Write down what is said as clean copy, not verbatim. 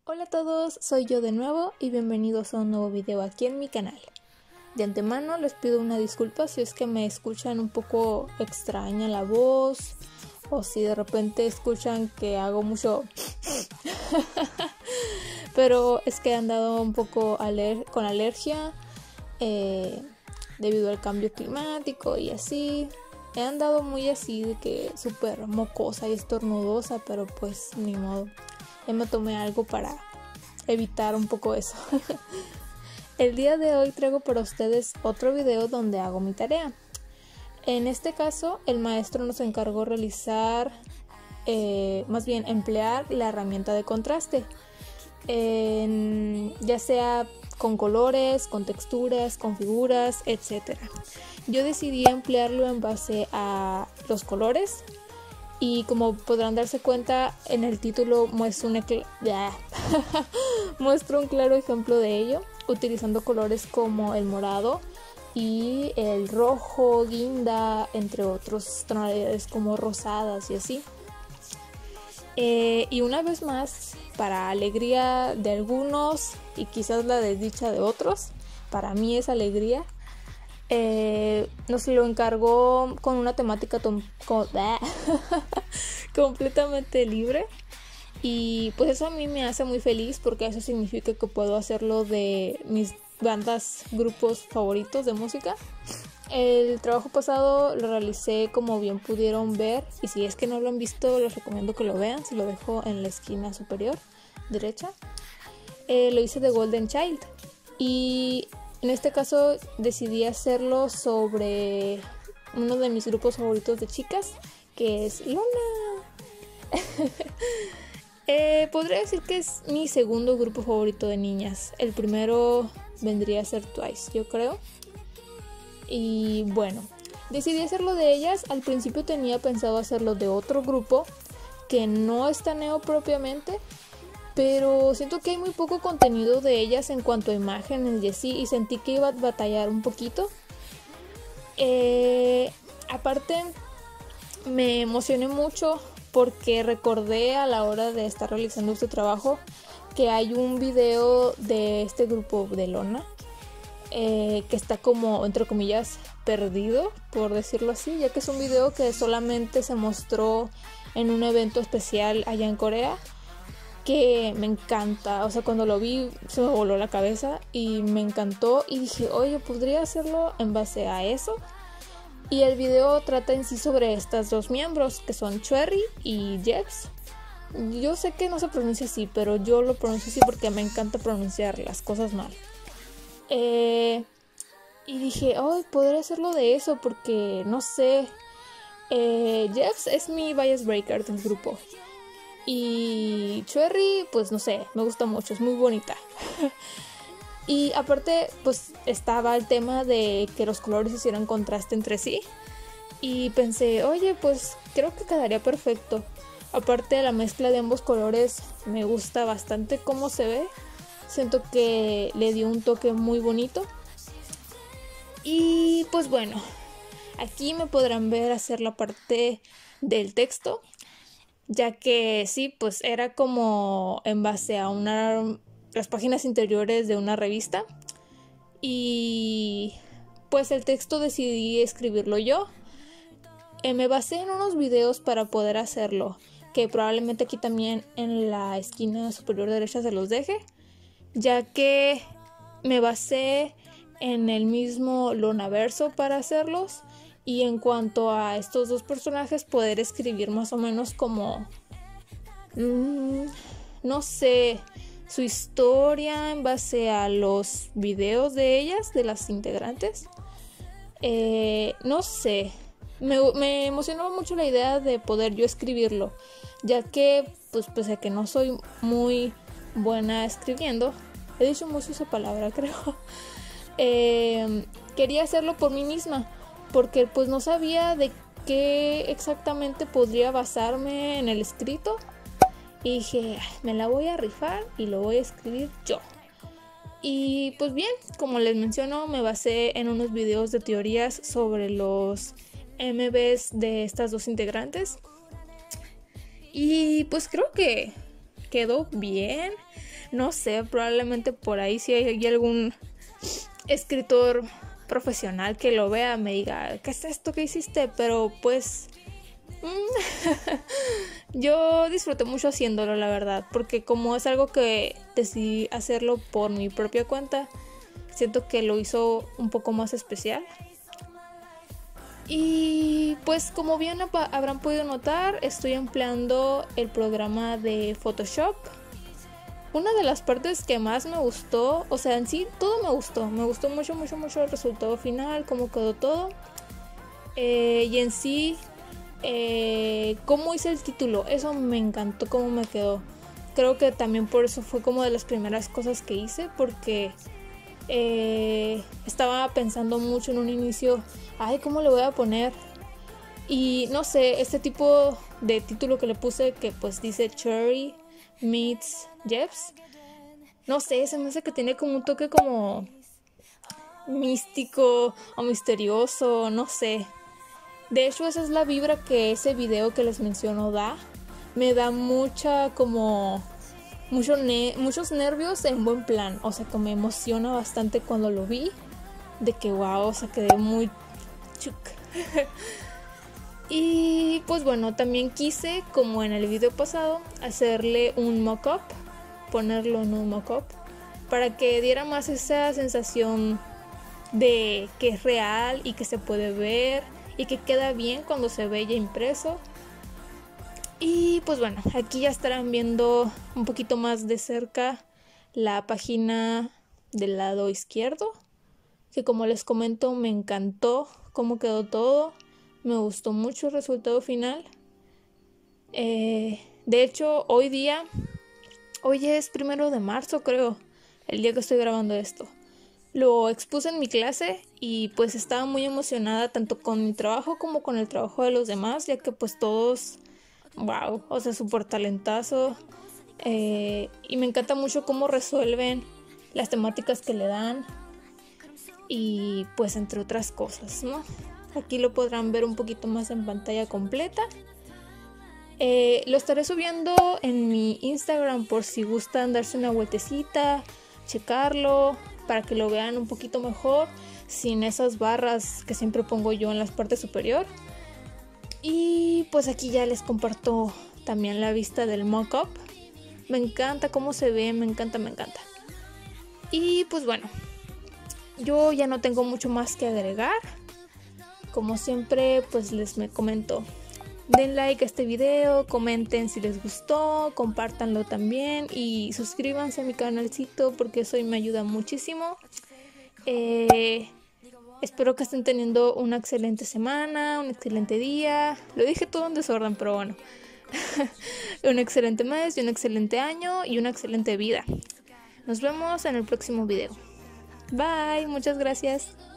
Hola a todos, soy yo de nuevo y bienvenidos a un nuevo video aquí en mi canal. De antemano les pido una disculpa si es que me escuchan un poco extraña la voz o si de repente escuchan que hago mucho pero es que he andado un poco con alergia debido al cambio climático y así. He andado muy así de que súper mocosa y estornudosa, pero pues ni modo. Ya me tomé algo para evitar un poco eso. El día de hoy traigo para ustedes otro video donde hago mi tarea. En este caso, el maestro nos encargó realizar, más bien emplear la herramienta de contraste. Ya sea con colores, con texturas, con figuras, etc. Yo decidí emplearlo en base a los colores. Y como podrán darse cuenta, en el título muestro un claro ejemplo de ello, utilizando colores como el morado y el rojo, guinda, entre otros tonalidades como rosadas y así. Y una vez más, para alegría de algunos y quizás la desdicha de otros, para mí es alegría. Nos lo encargó con una temática completamente libre, y pues eso a mí me hace muy feliz porque eso significa que puedo hacerlo de mis grupos favoritos de música. El trabajo pasado lo realicé, como bien pudieron ver, y si es que no lo han visto les recomiendo que lo vean, se lo dejo en la esquina superior derecha. Lo hice de Golden Child y en este caso decidí hacerlo sobre uno de mis grupos favoritos de chicas, que es Luna. Podría decir que es mi segundo grupo favorito de niñas. El primero vendría a ser Twice, yo creo. Y bueno, decidí hacerlo de ellas. Al principio tenía pensado hacerlo de otro grupo que no estaneo propiamente, pero siento que hay muy poco contenido de ellas en cuanto a imágenes y así, y sentí que iba a batallar un poquito. Aparte, me emocioné mucho porque recordé a la hora de estar realizando este trabajo que hay un video de este grupo de Lona que está como, entre comillas, perdido, por decirlo así, ya que es un video que solamente se mostró en un evento especial allá en Corea, que me encanta. O sea, cuando lo vi se me voló la cabeza y me encantó y dije, oye, podría hacerlo en base a eso. Y el video trata en sí sobre estas dos miembros, que son Cherry y Jeps. Yo sé que no se pronuncia así, pero yo lo pronuncio así porque me encanta pronunciar las cosas mal. Y dije, oh, podría hacerlo de eso porque, no sé, Jeps es mi bias breaker del grupo. Y Cherry, pues no sé, me gusta mucho, es muy bonita. Y aparte, pues estaba el tema de que los colores hicieran contraste entre sí. Y pensé, oye, pues creo que quedaría perfecto. Aparte de la mezcla de ambos colores, me gusta bastante cómo se ve. Siento que le dio un toque muy bonito. Y pues bueno, aquí me podrán ver hacer la parte del texto, ya que sí, pues era como en base a las páginas interiores de una revista. Y pues el texto decidí escribirlo yo. Me basé en unos videos para poder hacerlo, que probablemente aquí también en la esquina superior derecha se los deje, ya que me basé en el mismo Lonaverso para hacerlos. Y en cuanto a estos dos personajes, poder escribir más o menos como, no sé, su historia en base a los videos de ellas, de las integrantes. No sé, me emocionaba mucho la idea de poder yo escribirlo, ya que pues pese a que no soy muy buena escribiendo, he dicho mucho esa palabra, creo. Quería hacerlo por mí misma, porque pues no sabía de qué exactamente podría basarme en el escrito. Y dije, me la voy a rifar y lo voy a escribir yo. Y pues bien, como les menciono, me basé en unos videos de teorías sobre los MVs de estas dos integrantes. Y pues creo que quedó bien. No sé, probablemente por ahí si hay algún escritor profesional que lo vea me diga, ¿qué es esto que hiciste? Pero pues yo disfruté mucho haciéndolo, la verdad, porque como es algo que decidí hacerlo por mi propia cuenta, siento que lo hizo un poco más especial. Y pues como bien habrán podido notar, estoy empleando el programa de Photoshop. Una de las partes que más me gustó, o sea, en sí todo me gustó mucho el resultado final, cómo quedó todo. Y en sí, cómo hice el título, eso me encantó cómo me quedó. Creo que también por eso fue como de las primeras cosas que hice, porque estaba pensando mucho en un inicio, ay, ¿cómo le voy a poner? Y no sé, este tipo de título que le puse, que pues dice Cherry meets Jeps, no sé, se me hace que tiene como un toque como místico o misterioso, no sé. De hecho, esa es la vibra que ese video que les menciono da. Me da mucha como muchos nervios en buen plan, o sea, que me emociona bastante cuando lo vi, de que wow, o sea, quedé muy chuc. Y pues bueno, también quise, como en el video pasado, hacerle un mock-up, ponerlo en un mock-up, para que diera más esa sensación de que es real y que se puede ver y que queda bien cuando se ve ya impreso. Y pues bueno, aquí ya estarán viendo un poquito más de cerca la página del lado izquierdo, que como les comento me encantó cómo quedó todo, me gustó mucho el resultado final. De hecho, hoy es 1 de marzo creo, el día que estoy grabando esto. Lo expuse en mi clase y pues estaba muy emocionada tanto con mi trabajo como con el trabajo de los demás, ya que pues todos, wow, o sea, súper talentazo. Y me encanta mucho cómo resuelven las temáticas que le dan y pues entre otras cosas, ¿no? Aquí lo podrán ver un poquito más en pantalla completa. Lo estaré subiendo en mi Instagram por si gustan darse una vueltecita, checarlo, para que lo vean un poquito mejor, sin esas barras que siempre pongo yo en la parte superior. Y pues aquí ya les comparto también la vista del mock-up. Me encanta cómo se ve, me encanta. Y pues bueno, yo ya no tengo mucho más que agregar. Como siempre, pues me comento. Den like a este video, comenten si les gustó, compártanlo también y suscríbanse a mi canalcito porque eso me ayuda muchísimo. Espero que estén teniendo una excelente semana, un excelente día. Lo dije todo en desorden, pero bueno. Un excelente mes y un excelente año y una excelente vida. Nos vemos en el próximo video. Bye, muchas gracias.